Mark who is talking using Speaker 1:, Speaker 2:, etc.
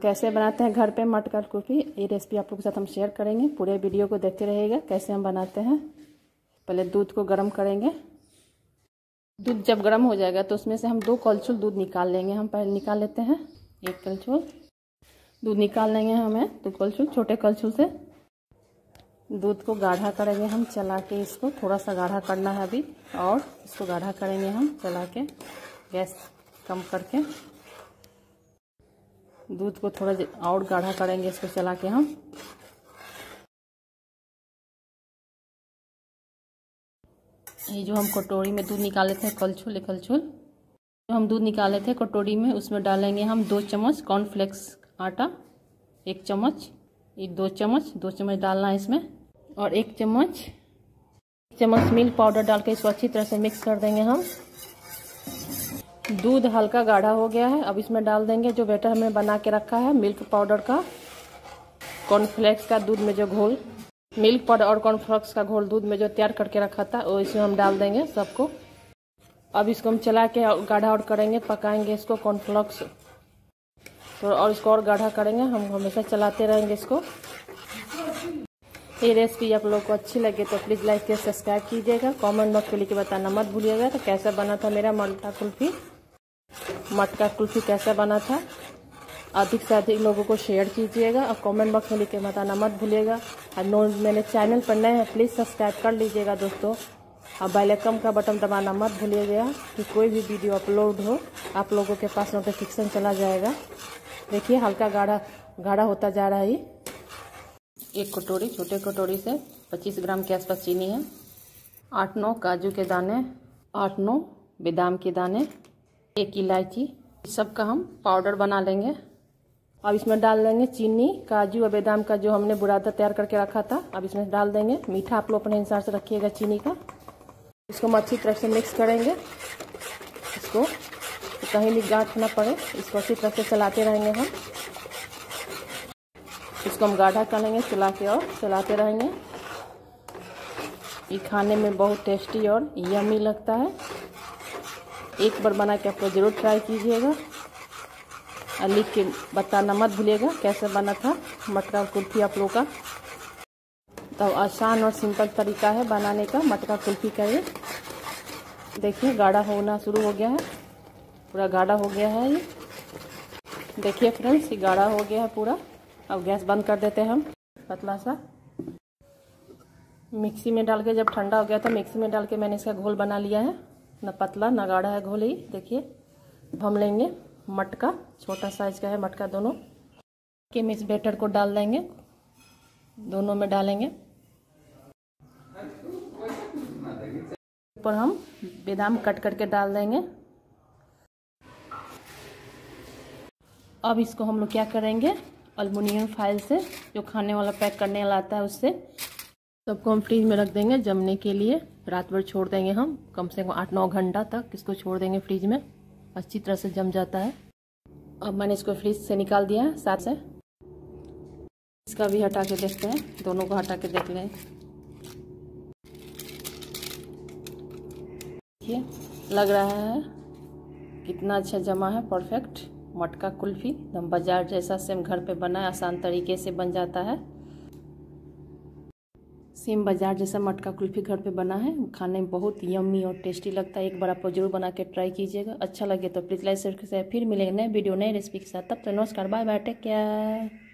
Speaker 1: कैसे बनाते हैं घर पे मटका कुल्फी, ये रेसिपी आप लोगों के साथ हम शेयर करेंगे। पूरे वीडियो को देखते रहिएगा कैसे हम बनाते हैं। पहले दूध को गर्म करेंगे। दूध जब गर्म हो जाएगा तो उसमें से हम 2 कलछुल दूध निकाल लेंगे। हम पहले निकाल लेते हैं 1 कलछुल दूध निकाल लेंगे। हमें 2 कलछुल, छोटे कलछुल से दूध को गाढ़ा करेंगे हम चला के। इसको थोड़ा सा गाढ़ा करना है अभी, और इसको गाढ़ा करेंगे हम चला के, गैस कम करके। दूध को थोड़ा और गाढ़ा करेंगे इसको चला के हम। ये जो हम कटोरी में दूध निकाले थे कलछुल जो हम दूध निकाले थे कटोरी में, उसमें डालेंगे हम 2 चम्मच कॉर्नफ्लेक्स आटा, 1 चम्मच, ये 2 चम्मच डालना है इसमें, और 1 चम्मच मिल्क पाउडर डाल के इसको अच्छी तरह से मिक्स कर देंगे हम। दूध हल्का गाढ़ा हो गया है। अब इसमें डाल देंगे जो बैटर हमने बना के रखा है मिल्क पाउडर का, कॉर्नफ्लेक्स का दूध में जो घोल, मिल्क पाउडर और कॉर्नफ्लेक्स का घोल दूध में जो तैयार करके रखा था वो इसमें हम डाल देंगे सबको। अब इसको हम चला के गाढ़ा और करेंगे, पकाएंगे इसको कॉर्नफ्लेक्स तो, और इसको और गाढ़ा करेंगे हम। हमेशा चलाते रहेंगे इसको। ये रेसिपी आप लोगों को अच्छी लगे तो प्लीज़ लाइक के सब्सक्राइब कीजिएगा। कमेंट बॉक्स में लिख के बताना मत भूलिएगा तो कैसा बना था मेरा मटका कुल्फी कैसा बना था। अधिक से अधिक लोगों को शेयर कीजिएगा और कमेंट बॉक्स में लिख के बताना मत भूलिएगा। और मेरे चैनल पर नए हैं प्लीज़ सब्सक्राइब कर लीजिएगा दोस्तों, और बेल आइकन का बटन दबाना मत भूलिएगा कि कोई भी वीडियो अपलोड हो आप लोगों के पास नोटिफिकेशन चला जाएगा। देखिए हल्का गाढ़ा होता जा रहा है। 1 कटोरी, छोटे कटोरी से 25 ग्राम के आसपास चीनी है, 8-9 काजू के दाने, 8-9 बादाम के दाने, 1 इलायची, सबका हम पाउडर बना लेंगे। अब इसमें डाल देंगे चीनी, काजू और बादाम का जो हमने बुरादा तैयार करके रखा था, अब इसमें डाल देंगे। मीठा आप लोग अपने हिसाब से रखिएगा चीनी का। इसको हम अच्छी तरह से मिक्स करेंगे। इसको कहीं भी गांठ ना पड़े, इसको अच्छी तरह से चलाते रहेंगे हम। इसको हम गाढ़ा करेंगे चला के और चलाते रहेंगे। ये खाने में बहुत टेस्टी और यम्मी लगता है। एक बार बना के आप लोग ज़रूर ट्राई कीजिएगा और लिख के बताना मत भूलिएगा कैसे बना था मटका कुल्फी आप लोग का। तो आसान और सिंपल तरीका है बनाने का मटका कुल्फी का। ये देखिए गाढ़ा होना शुरू हो गया है, पूरा गाढ़ा हो गया है ये। देखिए फ्रेंड्स ये गाढ़ा हो गया है पूरा। अब गैस बंद कर देते हैं हम। पतला सा मिक्सी में डाल के, जब ठंडा हो गया था मिक्सी में डाल के मैंने इसका घोल बना लिया है। ना पतला ना गाढ़ा है घोल ही। देखिए अब हम लेंगे मटका, छोटा साइज का है मटका दोनों के। इस बैटर को डाल देंगे, दोनों में डालेंगे। ऊपर हम बादाम कट करके डाल देंगे। अब इसको हम लोग क्या करेंगे, एल्युमिनियम फाइल से, जो खाने वाला पैक करने वाला आता है, उससे सबको हम फ्रीज में रख देंगे जमने के लिए। रात भर छोड़ देंगे हम, कम से कम 8-9 घंटा तक इसको छोड़ देंगे फ्रीज में, अच्छी तरह से जम जाता है। अब मैंने इसको फ्रीज से निकाल दिया है साथ से। इसका भी हटा के देखते हैं, दोनों को हटा के देख लें। देखिए लग रहा है कितना अच्छा जमा है, परफेक्ट मटका कुल्फी एकदम बाजार जैसा सेम घर पे बना है, आसान तरीके से बन जाता है। सेम बाजार जैसा मटका कुल्फी घर पे बना है, खाने में बहुत यम्मी और टेस्टी लगता है। एक बार आप जरूर बना के ट्राई कीजिएगा। अच्छा लगे तो प्लीज़ लाइक शेयर। फिर मिलेंगे नए वीडियो नए रेसिपी के साथ। तब तो नमस्कार, बाय बाय, टेक केयर।